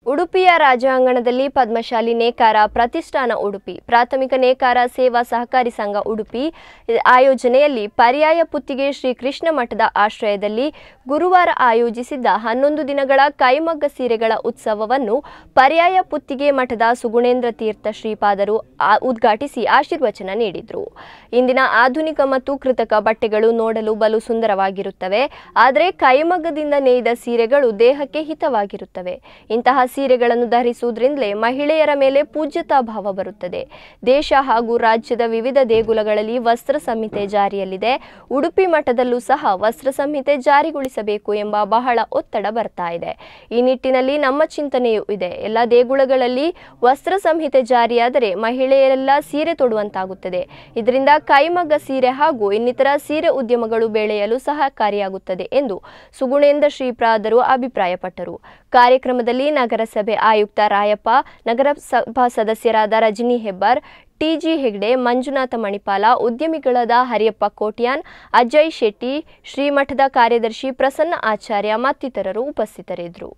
ಉಡುಪಿಯ ರಾಜಾಂಗಣದಲ್ಲಿ ಪದ್ಮಶಾಲಿ ನೇಕಾರ ಪ್ರತಿಷ್ಠಾನ ಉಡುಪಿ ಪ್ರಾಥಮಿಕ ನೇಕಾರ ಸೇವಾ ಸಹಕಾರಿ ಸಂಘ ಉಡುಪಿ ಆಯೋಜನೆಯಲ್ಲಿ ಪರ್ಯಾಯ ಪುತ್ತಿಗೆ ಶ್ರೀ ಕೃಷ್ಣ ಮಠದ ಆಶ್ರಯದಲ್ಲಿ ಗುರುವಾರ ಆಯೋಜಿಸಿದ್ದ 11 ದಿನಗಳ ಕೈಮಗ್ಗ ಸೀರೆಗಳ ಉತ್ಸವವನ್ನು ಪರ್ಯಾಯ ಪುತ್ತಿಗೆ ಮಠದ ಸುಗುಣೇಂದ್ರ ತೀರ್ಥ ಶ್ರೀಪಾದರು ಉದ್ಘಾಟಿಸಿ ಆಶೀರ್ವಚನ ನೀಡಿದರು. ಇಂದಿನ ಆಧುನಿಕ ಮತ್ತು ಕೃತಕ ಬಟ್ಟೆಗಳು ನೋಡಲು ಬಲು ಸುಂದರವಾಗಿರುತ್ತವೆ, ಆದರೆ ಕೈಮಗ್ಗದಿಂದ ನೇಯ್ದ ಸೀರೆಗಳು ದೇಹಕ್ಕೆ ಹಿತವಾಗಿರುತ್ತವೆ. ಇಂತಹ ಸೀರೆಗಳನ್ನು ಧರಿಸುವುದರಿಂದಲೇ ಮಹಿಳೆಯರ ಮೇಲೆ ಪೂಜ್ಯತಾ ಭಾವ ಬರುತ್ತದೆ. ದೇಶ ಹಾಗೂ ರಾಜ್ಯದ ವಿವಿಧ ದೇಗುಲಗಳಲ್ಲಿ ವಸ್ತ್ರ ಸಂಹಿತೆ ಜಾರಿಯಲ್ಲಿದೆ. ಉಡುಪಿ ಮಠದಲ್ಲೂ ಸಹ ವಸ್ತ್ರ ಸಂಹಿತೆ ಜಾರಿಗೊಳಿಸಬೇಕು ಎಂಬ ಬಹಳ ಒತ್ತಡ ಬರ್ತಾ ಇದೆ. ಈ ನಿಟ್ಟಿನಲ್ಲಿ ನಮ್ಮ ಚಿಂತನೆಯೂ ಇದೆ. ಎಲ್ಲ ದೇಗುಲಗಳಲ್ಲಿ ವಸ್ತ್ರ ಸಂಹಿತೆ ಜಾರಿಯಾದರೆ ಮಹಿಳೆಯರೆಲ್ಲ ಸೀರೆ ತೊಡುವಂತಾಗುತ್ತದೆ. ಇದರಿಂದ ಕೈಮಗ್ಗ ಸೀರೆ ಹಾಗೂ ಇನ್ನಿತರ ಸೀರೆ ಉದ್ಯಮಗಳು ಬೆಳೆಯಲು ಸಹಕಾರಿಯಾಗುತ್ತದೆ ಎಂದು ಸುಗುಣೇಂದ್ರ ಶ್ರೀಪಾದರು ಅಭಿಪ್ರಾಯಪಟ್ಟರು. ಕಾರ್ಯಕ್ರಮದಲ್ಲಿ ನಗರಸಭೆ ಆಯುಕ್ತ ರಾಯಪ್ಪ, ನಗರಸಭಾ ಸದಸ್ಯರಾದ ರಜನಿ ಹೆಬ್ಬಾರ್, ಟಿಜಿ ಹೆಗ್ಡೆ, ಮಂಜುನಾಥ ಮಣಿಪಾಲ, ಉದ್ಯಮಿಗಳಾದ ಹರಿಯಪ್ಪ ಕೋಟ್ಯಾನ್, ಅಜಯ್ ಶೆಟ್ಟಿ, ಶ್ರೀಮಠದ ಕಾರ್ಯದರ್ಶಿ ಪ್ರಸನ್ನ ಆಚಾರ್ಯ ಮತ್ತಿತರರು ಉಪಸ್ಥಿತರಿದ್ದರು.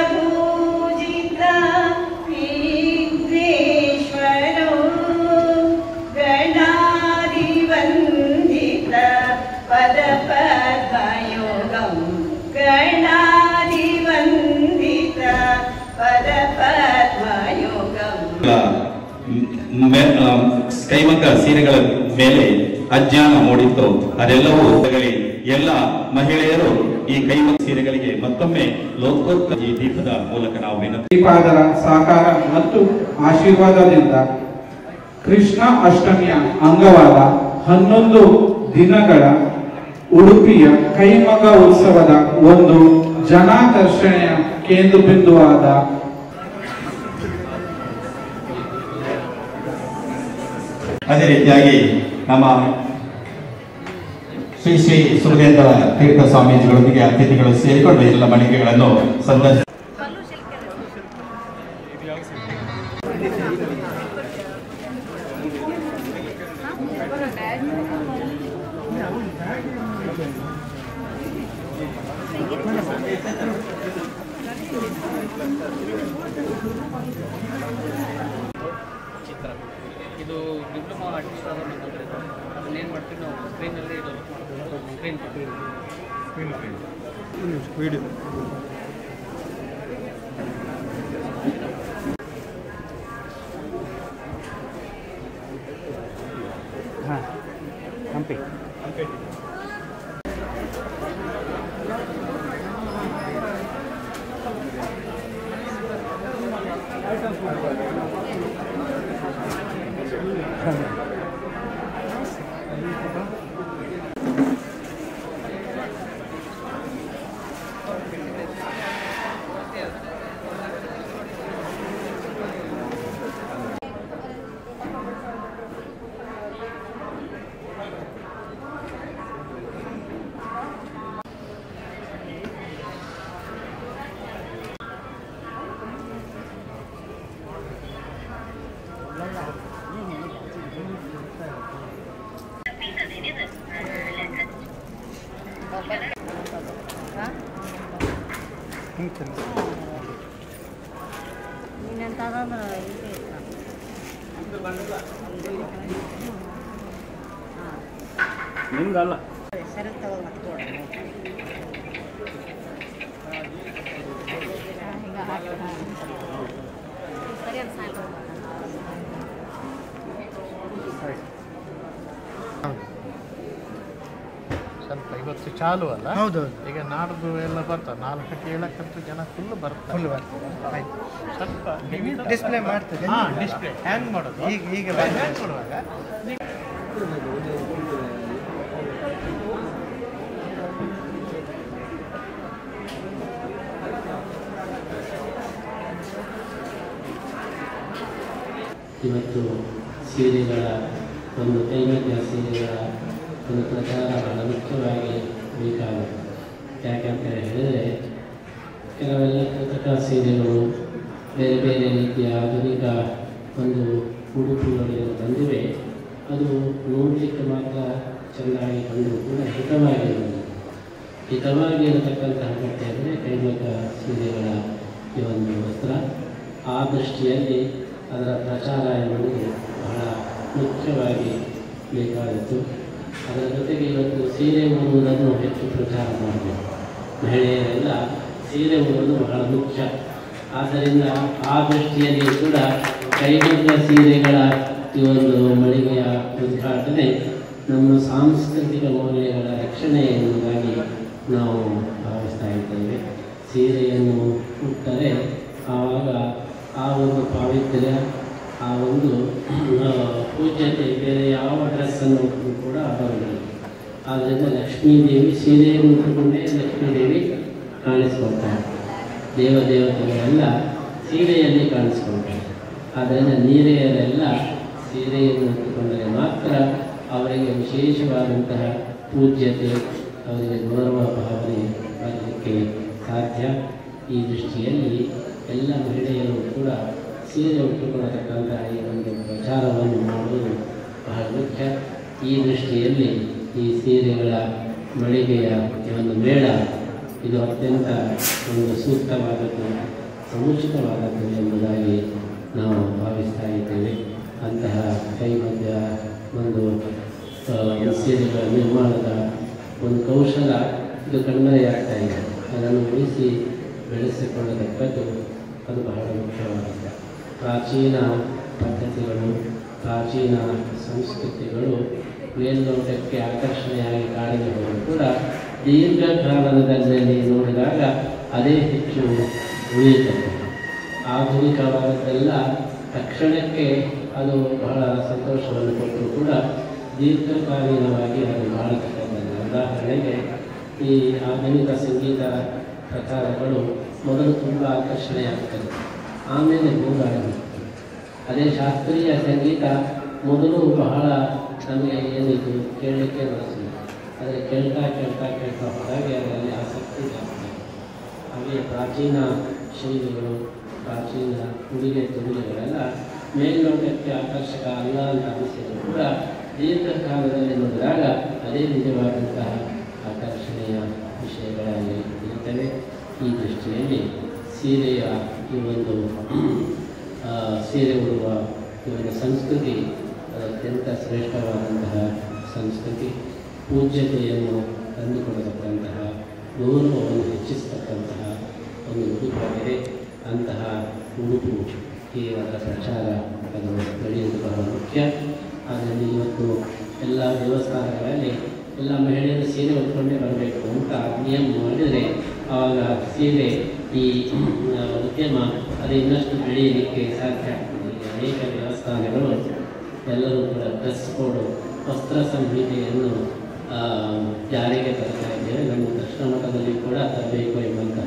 ಕೈಮಗ್ಗ ಸೀರೆಗಳ ಮೇಲೆ ಅಜ್ಞಾನ ಮೂಡಿತ್ತು. ಅದೆಲ್ಲವೂ ಎಲ್ಲ ಮಹಿಳೆಯರು ಈ ಕೈಮಗ್ಗ ಸೀರೆಗಳಿಗೆ ಮತ್ತೊಮ್ಮೆ ಲೋಕೋತ್ತರ ಈ ದೀಪದ ಮೂಲಕ ನಾವು ಶ್ರೀಪಾದರ ಸಹಕಾರ ಮತ್ತು ಆಶೀರ್ವಾದದಿಂದ ಕೃಷ್ಣ ಅಷ್ಟಮಿಯ ಅಂಗವಾದ 11 ದಿನಗಳ ಉಡುಪಿಯ ಕೈಮಗ್ಗ ಉತ್ಸವದ ಒಂದು ಜನಾಕರ್ಷಣೆಯ ಕೇಂದ್ರಬಿಂದುವಾದ ಅದೇ ರೀತಿಯಾಗಿ ನಮ್ಮ ಶ್ರೀ ಶ್ರೀ ಸುಗುಣೇಂದ್ರ ತೀರ್ಥ ಸ್ವಾಮೀಜಿಗಳೊಂದಿಗೆ ಅತಿಥಿಗಳು ಸೇರಿಕೊಂಡು ಎಲ್ಲ ಮಳಿಗೆಗಳನ್ನು ಸಂದರ್ಶನ ಇದು ಡಿಪ್ಲೊಮಾ ಆರ್ಟಿಸ್ಟ್ ಅದನ್ನೇನು ಮಾಡ್ತೀವಿ ನಾವು ಸ್ಕ್ರೀನಲ್ಲಿ ವಿಡಿಯೋ ಹಾಂ ಹಂಪಿ ನಿಮ್ದಲ್ಲ ಸ್ವಲ್ಪ ಇವತ್ತು ಚಾಲು ಅಲ್ಲ. ಹೌದು, ಈಗ ನಾಡ್ದು ಎಲ್ಲ ಬರ್ತಾರೆ 4-7 ಜನ ಫುಲ್ ಬರ್ತಾರೆ. ಸ್ವಲ್ಪ ಡಿಸ್ಪ್ಲೇ ಮಾಡ್ತದೆ. ಡಿಸ್ಪ್ಲೇ ಹ್ಯಾಂಗ್ ಮಾಡೋದು ಈಗ ಹ್ಯಾಂಗ್ ಮಾಡುವಾಗ ಇವತ್ತು ಸೀರೆಗಳ ಒಂದು ಕೈಮಗ್ಗ ಸೀರೆಗಳ ಒಂದು ಪ್ರಚಾರ ಬಹಳ ಮುಖ್ಯವಾಗಿ ಬೇಕಾಗುತ್ತೆ. ಯಾಕಂತ ಹೇಳಿದರೆ ಕೆಲವೆಲ್ಲ ಕೃತಕ ಸೀರೆಗಳು ಬೇರೆ ಬೇರೆ ರೀತಿಯ ಆಧುನಿಕ ಒಂದು ಉಡುಪುಗಳಿಗೆ ಬಂದಿವೆ. ಅದು ನೋಡಲಿಕ್ಕೆ ಮಾತ್ರ ಚೆನ್ನಾಗಿ ಕಂಡು ಕೂಡ ಹಿತವಾಗಿರತಕ್ಕಂತಹ ಬಟ್ಟೆ ಅಂದರೆ ಕೈಮಗ್ಗ ಸೀರೆಗಳ ಈ ಒಂದು ವಸ್ತ್ರ. ಆ ದೃಷ್ಟಿಯಲ್ಲಿ ಅದರ ಪ್ರಚಾರ ಎನ್ನುವುದು ಬಹಳ ಮುಖ್ಯವಾಗಿ ಬೇಕಾಗಿತ್ತು. ಅದರ ಜೊತೆಗೆ ಇವತ್ತು ಸೀರೆ ಉಡುವುದನ್ನು ಹೆಚ್ಚು ಪ್ರಚಾರ ಮಾಡಬೇಕು. ಮಹಿಳೆಯರೆಲ್ಲ ಸೀರೆ ಉಡುವುದು ಬಹಳ ಮುಖ್ಯ. ಆದ್ದರಿಂದ ಆ ದೃಷ್ಟಿಯಲ್ಲಿ ಕೂಡ ಕೈಮಗ್ಗ ಸೀರೆಗಳ ಈ ಒಂದು ಮಳಿಗೆಯ ಉದ್ಘಾಟನೆ ನಮ್ಮ ಸಾಂಸ್ಕೃತಿಕ ಮೌಲ್ಯಗಳ ರಕ್ಷಣೆ ಎನ್ನುವುದಾಗಿ ನಾವು ಭಾವಿಸ್ತಾ ಇದ್ದೇವೆ. ಸೀರೆಯನ್ನು ಉಟ್ಟರೆ ಆವಾಗ ಆ ಒಂದು ಪಾವಿತ್ರ್ಯ, ಆ ಒಂದು ಪೂಜ್ಯತೆ ಬೇರೆ ಯಾವ ಡ್ರೆಸ್ಸನ್ನು ಕೂಡ ಬರಲಿಲ್ಲ. ಆದ್ದರಿಂದ ಲಕ್ಷ್ಮೀದೇವಿ ಸೀರೆಯನ್ನು ಉಟ್ಟುಕೊಂಡೇ ಲಕ್ಷ್ಮೀದೇವಿ ಕಾಣಿಸ್ಕೊಳ್ತಾರೆ. ದೇವತೆಗಳೆಲ್ಲ ಸೀರೆಯಲ್ಲಿ ಕಾಣಿಸ್ಕೊಳ್ತಾರೆ. ಆದ್ದರಿಂದ ನೀರೆಯರೆಲ್ಲ ಸೀರೆಯನ್ನು ಉಟ್ಟುಕೊಂಡರೆ ಮಾತ್ರ ಅವರಿಗೆ ವಿಶೇಷವಾದಂತಹ ಪೂಜ್ಯತೆ, ಅವರಿಗೆ ಗೌರವ ಭಾವನೆ ಬರಲಿಕ್ಕೆ ಸಾಧ್ಯ. ಈ ದೃಷ್ಟಿಯಲ್ಲಿ ಎಲ್ಲ ಮಹಿಳೆಯರು ಕೂಡ ಸೀರೆ ಉಟ್ಟುಕೊಳ್ಳತಕ್ಕಂತಹ ಈ ಒಂದು ಪ್ರಚಾರವನ್ನು ಮಾಡುವುದು ಬಹಳ ಮುಖ್ಯ. ಈ ದೃಷ್ಟಿಯಲ್ಲಿ ಈ ಸೀರೆಗಳ ಮಳಿಗೆಯ ಈ ಒಂದು ಮೇಳ ಇದು ಅತ್ಯಂತ ಒಂದು ಸೂಕ್ತವಾದದ್ದು, ಸಮುಚಿತವಾದದ್ದು ಎಂಬುದಾಗಿ ನಾವು ಭಾವಿಸ್ತಾ ಇದ್ದೇವೆ. ಅಂತಹ ಕೈಮಗ್ಗ ಒಂದು ಸೀರೆಗಳ ನಿರ್ಮಾಣದ ಒಂದು ಕೌಶಲ ಇದು ಕಣ್ಮರೆಯಾಗ್ತಾ ಇದೆ. ಅದನ್ನು ಉಳಿಸಿ ಬೆಳೆಸಿಕೊಳ್ಳತಕ್ಕದ್ದು ಅದು ಬಹಳ ಮುಖ್ಯವಾಗಿದೆ. ಪ್ರಾಚೀನ ಪದ್ಧತಿಗಳು, ಪ್ರಾಚೀನ ಸಂಸ್ಕೃತಿಗಳು ಮೇಲ್ನೋಟಕ್ಕೆ ಆಕರ್ಷಣೆಯಾಗಿ ಕಾಡಿಗೆ ಹೋದರೂ ಕೂಡ ದೀರ್ಘಕಾಲದಲ್ಲಿ ನೋಡಿದಾಗ ಅದೇ ಹೆಚ್ಚು ಉಳಿಯುತ್ತದೆ. ಆಧುನಿಕವಾದದ್ದೆಲ್ಲ ತಕ್ಷಣಕ್ಕೆ ಅದು ಬಹಳ ಸಂತೋಷವನ್ನು ಕೊಟ್ಟರೂ ಕೂಡ ದೀರ್ಘಕಾಲೀನವಾಗಿ ಅದು ಬಾಳತಕ್ಕಂಥದ್ದು. ಉದಾಹರಣೆಗೆ ಈ ಆಧುನಿಕ ಸಂಗೀತ ಪ್ರಕಾರಗಳು ಮೊದಲು ತುಂಬ ಆಕರ್ಷಣೆಯಾಗ್ತದೆ, ಆಮೇಲೆ ಮೂಗಾಡುತ್ತದೆ. ಅದೇ ಶಾಸ್ತ್ರೀಯ ಸಂಗೀತ ಮೊದಲು ಬಹಳ ನಮಗೆ ಏನಿದು ಕೇಳಲಿಕ್ಕೆ ಬರುತ್ತಿಲ್ಲ, ಆದರೆ ಕೇಳ್ತಾ ಹೋದಾಗೆ ಅದರಲ್ಲಿ ಆಸಕ್ತಿ ಜಾಸ್ತಿ. ಹಾಗೆ ಪ್ರಾಚೀನ ಶೈಲಿಗಳು, ಪ್ರಾಚೀನ ಉಡುಗೆ ತೊಡುಗೆಗಳೆಲ್ಲ ಮೇಲ್ನೋಟಕ್ಕೆ ಆಕರ್ಷಕ ಅಲ್ಲ ಅಂತ ಅನಿಸಿದ್ರು ಕೂಡ ದೀರ್ಘಕಾಲದಲ್ಲಿ ನೋಡಿದಾಗ ಅದೇ ನಿಜವಾದಂತಹ ಆಕರ್ಷಣೆಯ ವಿಷಯಗಳಾಗಿ ಇರುತ್ತವೆ. ಈ ದೃಷ್ಟಿಯಲ್ಲಿ ಸೀರೆಯ ಈ ಒಂದು ಸೀರೆ ಉಡುವ ಈ ಒಂದು ಸಂಸ್ಕೃತಿ ಅತ್ಯಂತ ಶ್ರೇಷ್ಠವಾದಂತಹ ಸಂಸ್ಕೃತಿ. ಪೂಜ್ಯತೆಯನ್ನು ತಂದುಕೊಡತಕ್ಕಂತಹ, ಗೌರವವನ್ನು ಹೆಚ್ಚಿಸತಕ್ಕಂತಹ ಒಂದು ಉಡುಪಾಗಿದೆ. ಅಂತಹ ಉಡುಪು ಈ ಅದರ ಪ್ರಚಾರ ಅದು ಬೆಳೆಯುವುದು ಬಹಳ ಮುಖ್ಯ. ಅದರಲ್ಲಿ ಇವತ್ತು ಎಲ್ಲ ದೇವಸ್ಥಾನಗಳಲ್ಲಿ ಎಲ್ಲ ಮಹಿಳೆಯರು ಸೀರೆ ಉಟ್ಕೊಂಡೇ ಬರಬೇಕು ಅಂತ ನಿಯಮ ಮಾಡಿದರೆ ಆವಾಗ ಸೀರೆ ಈ ಉದ್ಯಮ ಅದು ಇನ್ನಷ್ಟು ಬೆಳೆಯಲಿಕ್ಕೆ ಸಾಧ್ಯ ಆಗ್ತದೆ. ಈಗ ಅನೇಕ ದೇವಸ್ಥಾನಗಳು ಎಲ್ಲರೂ ಕೂಡ ಡ್ರೆಸ್ ಕೋಡು, ವಸ್ತ್ರ ಸಂಹಿತೆಯನ್ನು ಜಾರಿಗೆ ತರ್ತಾ ಇದ್ದೇವೆ. ನಮ್ಮ ದಕ್ಷಿಣ ಮಠದಲ್ಲಿ ಕೂಡ ತರಬೇಕು ಎಂಬಂತಹ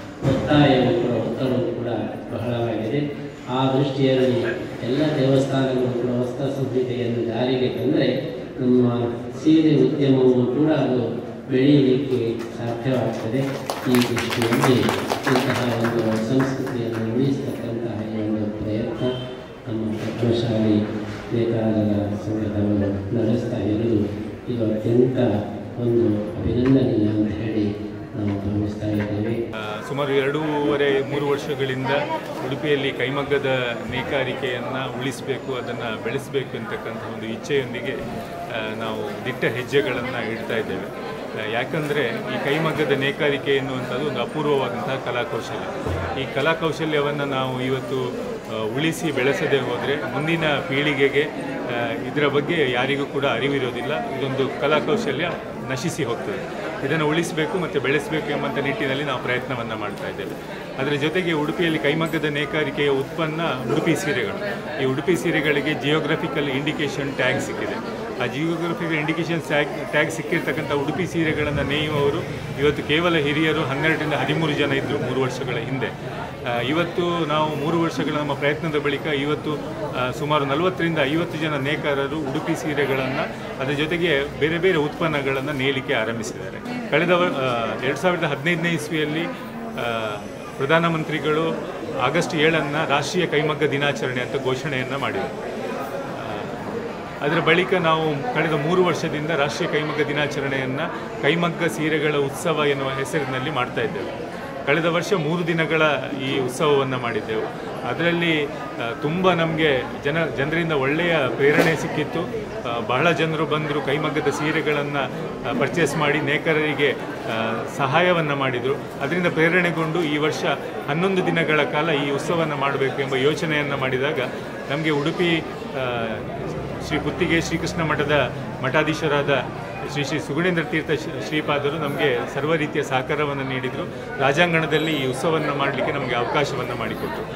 ಒತ್ತಡವು ಕೂಡ ಬಹಳವಾಗಿದೆ. ಆ ದೃಷ್ಟಿಯಲ್ಲಿ ಎಲ್ಲ ದೇವಸ್ಥಾನಗಳು ಕೂಡ ವಸ್ತ್ರ ಸಂಹಿತೆಯನ್ನು ಜಾರಿಗೆ ತಂದರೆ ನಮ್ಮ ಸೀರೆ ಉದ್ಯಮವು ಕೂಡ ಅದು ಬೆಳೆಯಲಿಕ್ಕೆ ಸಾಧ್ಯವಾಗ್ತದೆ. ಈ ದೃಷ್ಟಿಯಲ್ಲಿ ಇಂತಹ ಒಂದು ಸಂಸ್ಕೃತಿಯನ್ನು ಉಳಿಸತಕ್ಕಂತಹ ಈ ಒಂದು ಪ್ರಯತ್ನ ನಮ್ಮ ಪದ್ಮಶಾಲಿ ನೇಕಾರರ ಸಂಘದವರು ನಡೆಸ್ತಾ ಇರುವುದು ಇದು ಅತ್ಯಂತ ಒಂದು ಅಭಿನಂದನೀಯ ಅಂತ ಹೇಳಿ ನಾವು ಭಾವಿಸ್ತಾ ಇದ್ದೇವೆ. ಸುಮಾರು 2.5-3 ವರ್ಷಗಳಿಂದ ಉಡುಪಿಯಲ್ಲಿ ಕೈಮಗ್ಗದ ನೇಕಾರಿಕೆಯನ್ನು ಉಳಿಸಬೇಕು, ಅದನ್ನು ಬೆಳೆಸಬೇಕು ಅಂತಕ್ಕಂಥ ಒಂದು ಇಚ್ಛೆಯೊಂದಿಗೆ ನಾವು ದಿಟ್ಟ ಹೆಜ್ಜೆಗಳನ್ನು ಇಡ್ತಾ ಇದ್ದೇವೆ. ಯಾಕಂದರೆ ಈ ಕೈಮಗ್ಗದ ನೇಕಾರಿಕೆ ಎನ್ನುವಂಥದ್ದು ಒಂದು ಅಪೂರ್ವವಾದಂತಹ ಕಲಾಕೌಶಲ್ಯ. ಈ ಕಲಾಕೌಶಲ್ಯವನ್ನು ನಾವು ಇವತ್ತು ಉಳಿಸಿ ಬೆಳೆಸದೆ ಹೋದರೆ ಮುಂದಿನ ಪೀಳಿಗೆಗೆ ಇದರ ಬಗ್ಗೆ ಯಾರಿಗೂ ಕೂಡ ಅರಿವಿರೋದಿಲ್ಲ. ಇದೊಂದು ಕಲಾಕೌಶಲ್ಯ ನಶಿಸಿ ಹೋಗ್ತದೆ. ಇದನ್ನು ಉಳಿಸಬೇಕು ಮತ್ತು ಬೆಳೆಸಬೇಕು ಎಂಬಂಥ ನಿಟ್ಟಿನಲ್ಲಿ ನಾವು ಪ್ರಯತ್ನವನ್ನು ಮಾಡ್ತಾ ಇದ್ದೇವೆ. ಅದರ ಜೊತೆಗೆ ಉಡುಪಿಯಲ್ಲಿ ಕೈಮಗ್ಗದ ನೇಕಾರಿಕೆಯ ಉತ್ಪನ್ನ ಉಡುಪಿ ಸೀರೆಗಳು. ಈ ಉಡುಪಿ ಸೀರೆಗಳಿಗೆ ಜಿಯೋಗ್ರಫಿಕಲ್ ಇಂಡಿಕೇಶನ್ ಟ್ಯಾಗ್ ಸಿಕ್ಕಿದೆ. ಆ ಜಿಯೋಗ್ರಫಿಕಲ್ ಇಂಡಿಕೇಶನ್ ಟ್ಯಾಗ್ ಸಿಕ್ಕಿರ್ತಕ್ಕಂಥ ಉಡುಪಿ ಸೀರೆಗಳನ್ನು ನೇಯುವವರು ಇವತ್ತು ಕೇವಲ ಹಿರಿಯರು 12-13 ಜನ ಇದ್ದರು 3 ವರ್ಷಗಳ ಹಿಂದೆ. ಇವತ್ತು ನಾವು 3 ವರ್ಷಗಳ ನಮ್ಮ ಪ್ರಯತ್ನದ ಬಳಿಕ ಇವತ್ತು ಸುಮಾರು 40-50 ಜನ ನೇಕಾರರು ಉಡುಪಿ ಸೀರೆಗಳನ್ನು ಅದರ ಜೊತೆಗೆ ಬೇರೆ ಬೇರೆ ಉತ್ಪನ್ನಗಳನ್ನು ನೇಯಲಿಕ್ಕೆ ಆರಂಭಿಸಿದ್ದಾರೆ. ಕಳೆದ 2015ನೇ ಇಸ್ವಿಯಲ್ಲಿ ಪ್ರಧಾನಮಂತ್ರಿಗಳು ಆಗಸ್ಟ್ 7 ರಾಷ್ಟ್ರೀಯ ಕೈಮಗ್ಗ ದಿನಾಚರಣೆ ಅಂತ ಘೋಷಣೆಯನ್ನು ಮಾಡಿದರು. ಅದರ ಬಳಿಕ ನಾವು ಕಳೆದ 3 ವರ್ಷದಿಂದ ರಾಷ್ಟ್ರೀಯ ಕೈಮಗ್ಗ ದಿನಾಚರಣೆಯನ್ನು ಕೈಮಗ್ಗ ಸೀರೆಗಳ ಉತ್ಸವ ಎನ್ನುವ ಹೆಸರಿನಲ್ಲಿ ಮಾಡ್ತಾ ಇದ್ದೇವೆ. ಕಳೆದ ವರ್ಷ 3 ದಿನಗಳ ಈ ಉತ್ಸವವನ್ನು ಮಾಡಿದ್ದೆವು. ಅದರಲ್ಲಿ ತುಂಬ ನಮಗೆ ಜನರಿಂದ ಒಳ್ಳೆಯ ಪ್ರೇರಣೆ ಸಿಕ್ಕಿತ್ತು. ಬಹಳ ಜನರು ಬಂದರು, ಕೈಮಗ್ಗದ ಸೀರೆಗಳನ್ನು ಪರ್ಚೇಸ್ ಮಾಡಿ ನೇಕಾರರಿಗೆ ಸಹಾಯವನ್ನು ಮಾಡಿದರು. ಅದರಿಂದ ಪ್ರೇರಣೆಗೊಂಡು ಈ ವರ್ಷ 11 ದಿನಗಳ ಕಾಲ ಈ ಉತ್ಸವವನ್ನು ಮಾಡಬೇಕು ಎಂಬ ಯೋಚನೆಯನ್ನು ಮಾಡಿದಾಗ ನಮಗೆ ಉಡುಪಿ ಶ್ರೀ ಪುತ್ತಿಗೆ ಶ್ರೀಕೃಷ್ಣ ಮಠದ ಮಠಾಧೀಶರಾದ ಶ್ರೀ ಸುಗುಣೇಂದ್ರ ತೀರ್ಥ ಶ್ರೀಪಾದರು ನಮಗೆ ಸರ್ವ ರೀತಿಯ ಸಹಕಾರವನ್ನು ನೀಡಿದರು. ರಾಜಾಂಗಣದಲ್ಲಿ ಈ ಉತ್ಸವವನ್ನು ಮಾಡಲಿಕ್ಕೆ ನಮಗೆ ಅವಕಾಶವನ್ನು ಮಾಡಿಕೊಟ್ಟರು.